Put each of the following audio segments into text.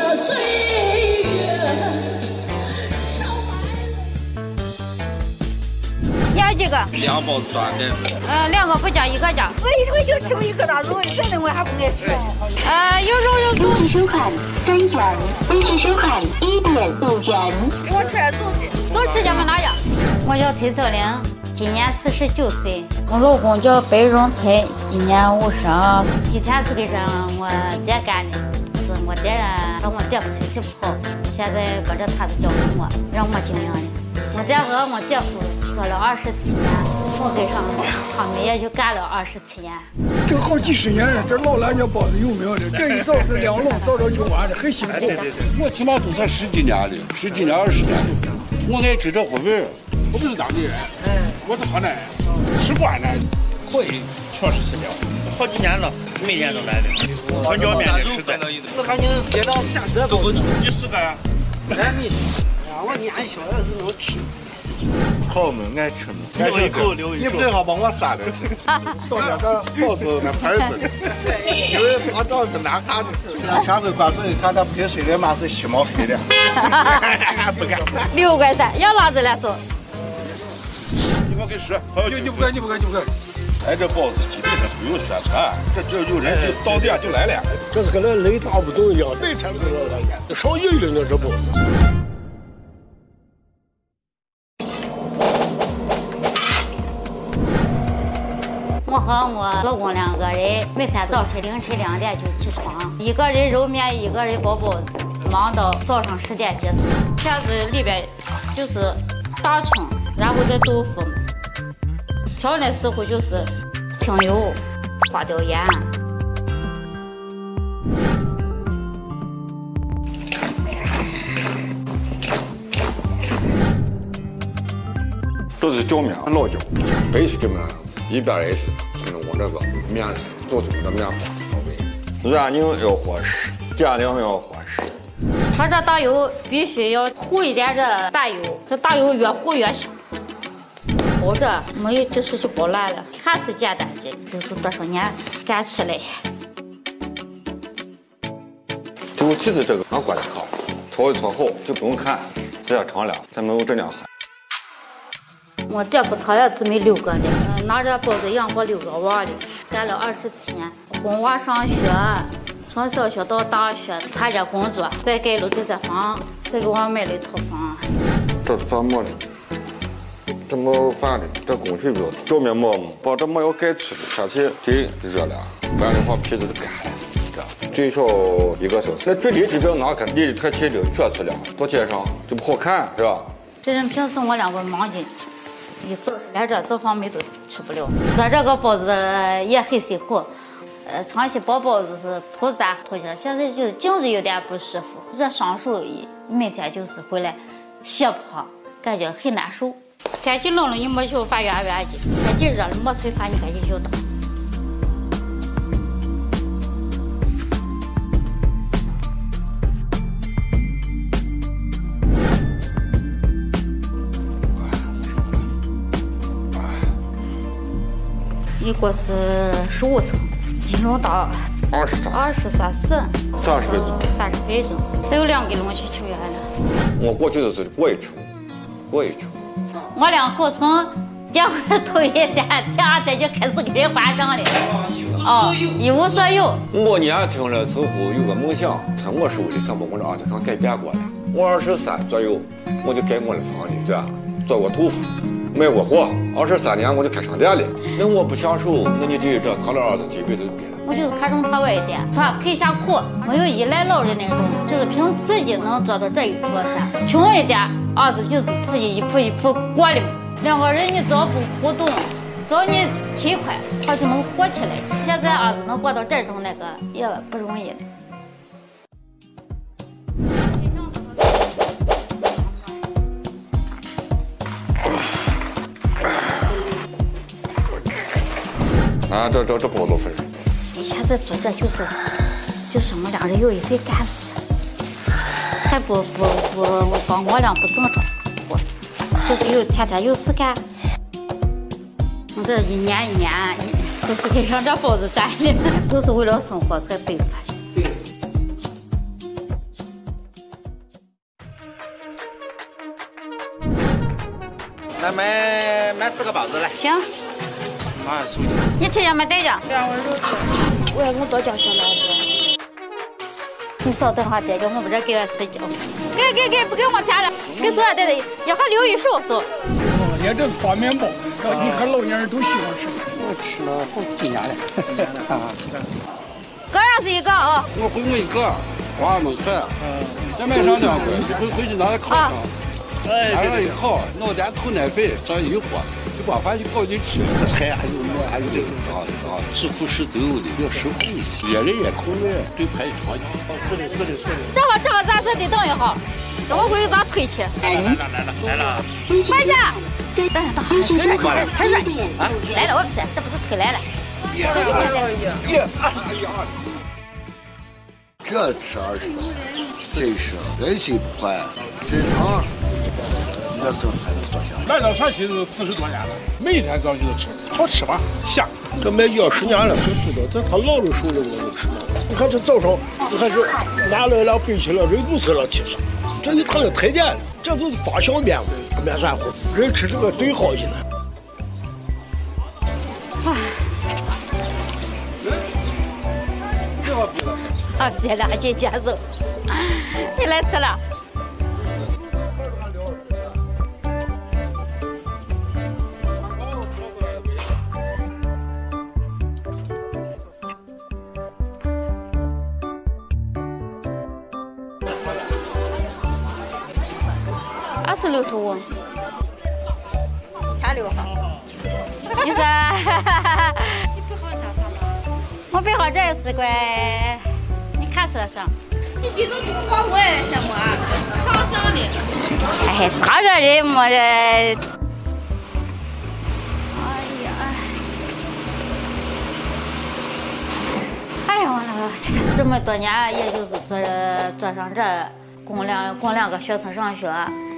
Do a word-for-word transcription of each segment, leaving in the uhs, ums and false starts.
的岁月少白了。 你要几个？ 两包酸袋子。 呃，两个不加，一个加。 我一回就吃过一颗大肉，真的我还不爱吃。 呃，有肉有微信收款三元，微信收款一点五元。 我吃走的， 走直接往哪呀？我叫崔小玲，今年四十九岁。我老公叫白荣才，今年五十二岁。以前是给上我姐干的，是我姐和我姐夫身体不好，现在搁这他是交给我，让我经营的。我姐和我姐夫做了二十七年，我跟上他们也就干了二十七年。 这好几十年了，这老兰家包子有名的，这一早是两笼，早早就完了，很辛苦。 对对对，我起码都才十几年了，十几年二十年了。我爱吃这货味儿。 我不是当地人，嗯，我是河南人，吃惯了，可以确实是了。好几年了，每年都来的。川椒面的吃的， 我看你街道下舌头， 你是个呀？ 哎，你是啊，我年小的是能吃。 好嘛，爱吃嘛， 留一口，留一口。 你最好帮我撒点吃。到家这包子那牌子，有人查找是难看的。让全国观众一看，他配水的马是西毛黑的。不敢。 六块三，要辣子来走。 你给我给十， 你你不敢，你不敢，你不敢。 哎，这包子基本上不用宣传，这这有人就到店就来了。 这是跟那雷打不动一样，每天都要来演，少一人呢这包子。 我和我老公两个人每天早晨凌晨两点就起床，一个人揉面，一个人包包子，忙到早上十点结束。片子里边就是大葱，然后再豆腐。调的时候就是清油、花椒盐。 这是椒面，老椒，白是这么一边也是，就是我这个面做出的面花好味。软硬要合适，蘸料要合适。 它这大油必须要糊一点这白油，这大油越糊越香。包着没有这时就包烂了，看似简单的，都是多少年干起来。 猪蹄子这个拿锅里烤，炒一炒好就不用看，直接尝了，咱没有这样喊。 我姐夫他也姊妹六个人，拿着包子养活六个娃的，干了二十七年，供娃上学，从小学到大学，参加工作，再盖了这些房，再给我买了一套房。 这是饭馍的，这没饭的，这工序比较多。表面馍嘛，把这馍要盖吃的，天气真热了，不然的话皮子就干了。最少一个小时，那最离题不要拿开，离得太近就缺吃了，到街上就不好看，是吧？ 这人平时我两个忙紧。一早连这早饭没都吃不了，做这个包子也很辛苦，呃，长期包包子是吐三吐下，现在就颈子有点不舒服，这双手每天就是回来斜坡，感觉很难受。天气冷了你没就发圆圆的，天气热了没吹发你赶紧就倒。一锅是十五层，一笼到二十三， 二十三四， 三十分钟， 三十分钟，再有两个笼去吃圆了。 我过去的时候过一出，过一出。 我两口从结婚头一天，第二天就开始给人还账了。哦，一无所有。 我年轻的时候有个梦想，从我手里从我这二十上改变过来。我二十三左右我就盖我的房子，对吧？做过豆腐。卖过货，二十三年我就开商店了。那我不享受，那你这这他的儿子几辈子就别了。 我就是看中他外一点，他肯下苦，没有依赖老人那种，就是凭自己能做到这一步噻。穷一点，儿子就是自己一步一步过的。两个人你只要不互动，只要你勤快，他就能过起来。现在儿子能过到这种那个也不容易了。 啊，这这这包子分。 你现在做这就是，就是我们两人有一份干事，才不不不帮我俩不挣着，不，就是有天天有事干。我这一年一年都是给上这包子赚的，都是为了生活才背着他去。 来买买四个包子来。 行。 啊，兄弟， 你吃点没带着？ 两碗肉吃。我要给我多叫小老子。 你稍等会带着，我不这给俺睡觉。给给给，不给我钱了，给所有带的，要和刘一手手。 也这是发面包，你看老年人都喜欢吃。 我吃了好几年了。几年了啊！ 各样是一个啊。 我回我一个，娃儿没菜，再买上两个，一会回去拿来烤上。哎，拿了一烤，脑袋吐奶粉，上一和，就把饭就搞进吃。菜还有馍，还有这个啊啊，是副食都有的，要实惠一些，别人也口味对排长一点。 是的，是的，是的。 这会这会咱说得等一会儿，等我回去把推去。 来了来了来了！ 快去！等等等，吃热吃热啊！来了，我不是，这不是推来了。 耶！耶！哎呀！这吃二十多，真是人心不坏，身长，这生还能多香。 来到陕西是四十多年了，每天早就是吃，好吃吧，香。这卖鸡十年了，都知道，这他老的时候我都吃了。你看这早上，你看这拿来了备起了，人都吃了其实。这一趟就推荐了，这都是发酵面面酸糊，人吃这个最好些呢。 啊，啊，别了，姐姐走，你来吃了。二十六十五， 前六号。 你说， 你备好啥啥吗？ 我备好这四块，你看是啥？ 你这种不光我也羡慕啊，上上的。 哎，差这人么这？哎呀，哎呀，我那个这么多年，也就是做做上这供两供两个学生上学。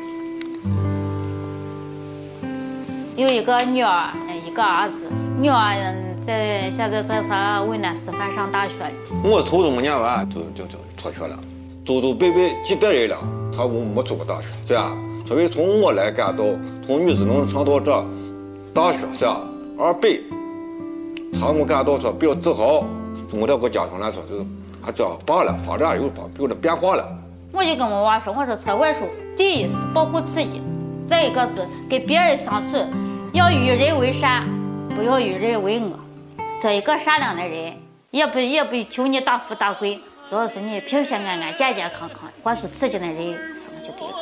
有一个女儿，一个儿子。女儿在现在在上渭南师范上大学。 我初中没念完就就就辍学了，祖祖辈辈几代人了，他我没读过大学，是吧？所以从我来感到，从女子能上到这大学，是吧？二辈，他我感到说比较自豪。从我这个家庭来说，就是俺这罢了，发展有有点变化了。 我就跟我娃说，我说出外书，第一是保护自己。再一个是跟别人相处，要与人为善，不要与人为恶。做一个善良的人，也不也不求你大富大贵，主要是你平平安安、健健康康，光是自己的人生就对了。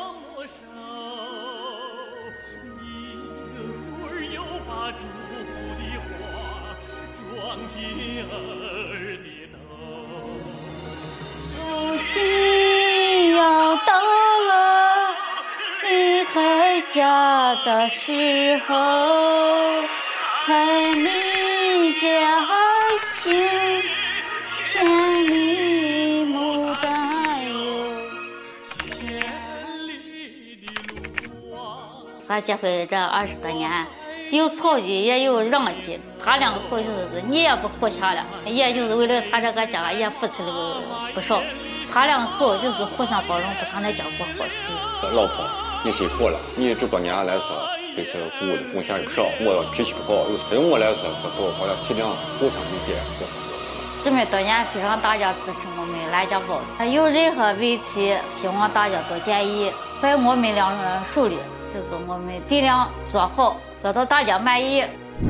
如今要到了离开家的时候，才离家乡千里牡丹有。咱结婚这二十多年，有吵架也有让计，他两口就是你也不互相了，也就是为了咱这个家也付出了不少。他两口就是互相包容，不像那家过好是对。 老婆，你辛苦了，你这多年来说对这个谷物的贡献有少，我脾气不好，对我来说说好像体谅互相理解。 这么多年非常大家支持我们兰家宝，有任何问题希望大家多建议，在我们两人手里，就是我们尽量做好，做到大家满意。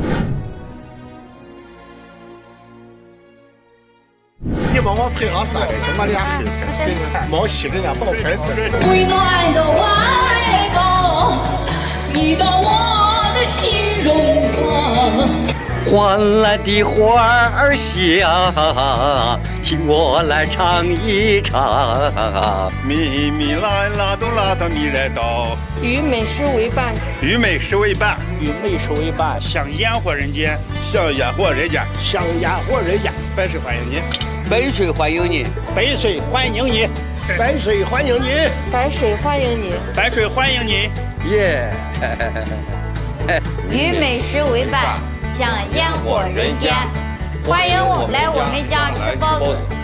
你帮我配上三个，行吗？俩配配，毛细着呢，帮我拍字。 温暖的怀抱，你把我的心融化。 换来的花儿香，请我来唱一唱。 咪咪啦啦哆啦哆咪来哆， 与美食为伴， 与美食为伴， 与美食为伴， 想烟火人间， 想烟火人间， 想烟火人间， 百岁欢迎你， 百岁欢迎你， 百岁欢迎你， 百岁欢迎你， 百岁欢迎你， 百岁欢迎你， 耶！ 与美食为伴，享烟火人间，欢迎我来我们家吃包子。